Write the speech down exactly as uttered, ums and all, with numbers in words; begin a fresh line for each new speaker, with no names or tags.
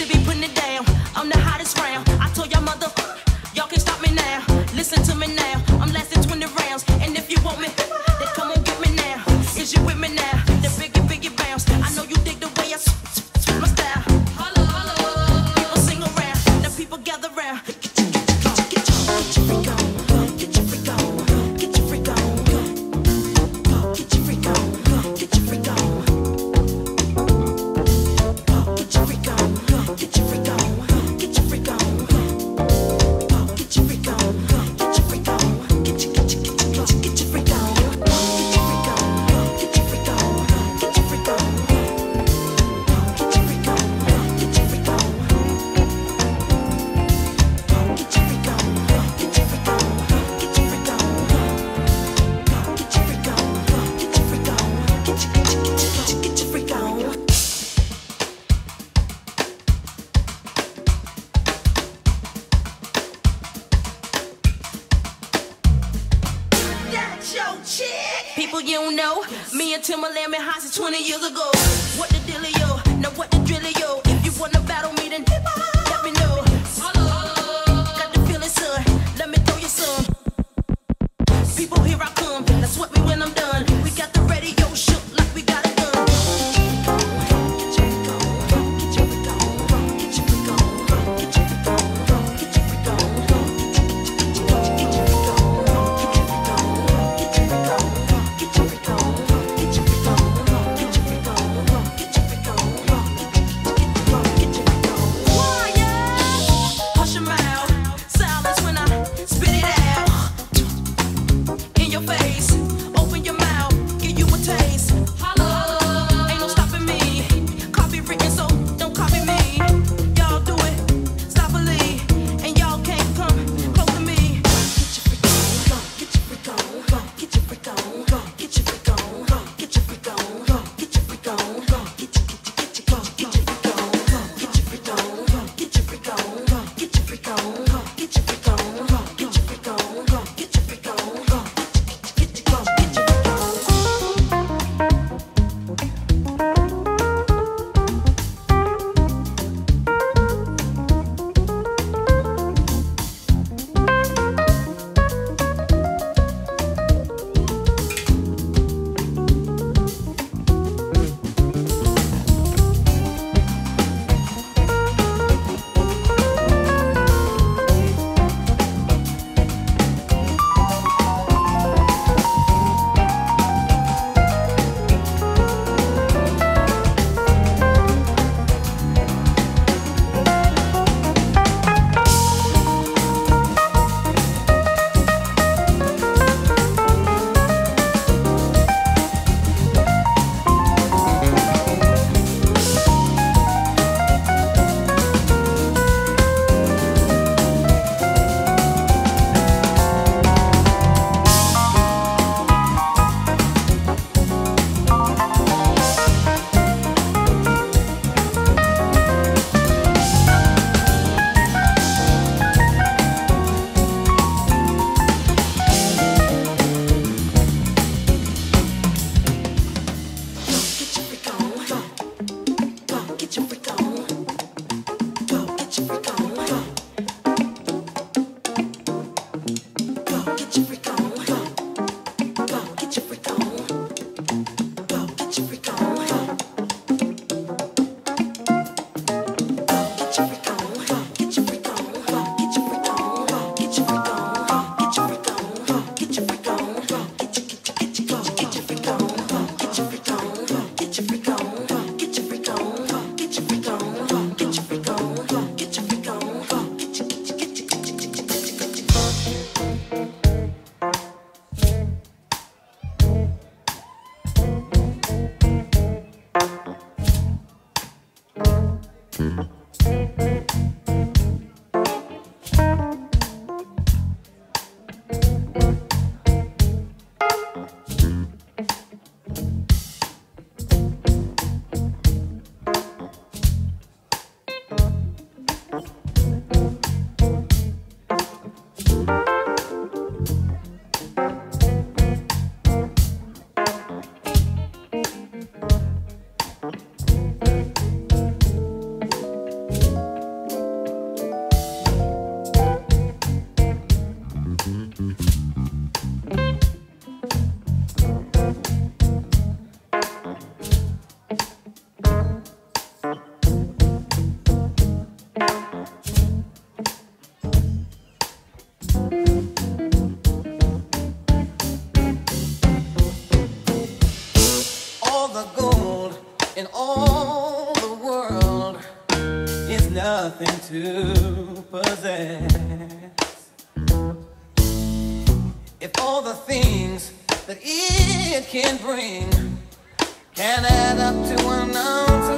Uzi be putting it down. I'm the hottest round. I told y'all mother, y'all can stop me now. Listen to me now. I'm lasting twenty rounds. And if you want me, then come on get me now. Is you with me now? The biggie, biggie bounce. I know you dig the way I switch my style. People sing around. Now people gather round. Get your, get your, get your freak on. Get your freak on. Get your freak on. Get your freak on. Get your freak on. Get your freak on. Get your freak on. Get your freak on. Get your freak on. Get your freak on. Get your, get your, get your, get your, get your freak on. Get your freak on. Get your freak on. Get your freak on. Get your freak on. Get your freak on. Get your freak on. Get your freak on. Get your freak on. Get your freak on. Get your freak on. Get your, get your, get your, get your freak on. That's your chick. People you don't know, me and Timberland been hot since twenty years ago. What the dealio? Now what the drillio? If you wanna battle me, then let me know. Got the feeling, son. Let me throw you some. People, here I come. That's what me when I'm done. We got the radio shook like we got a gun. Get your freak on. Get your freak on. Get your freak on. Get your freak on. Get your freak on. Get your freak on. Get your freak on. Get your freak on. Get your freak on. Get your freak on. Get your freak on. Get your freak on. Get your freak on. Get your freak on.
in all the world is nothing to possess. If all the things that it can bring can add up to one ounce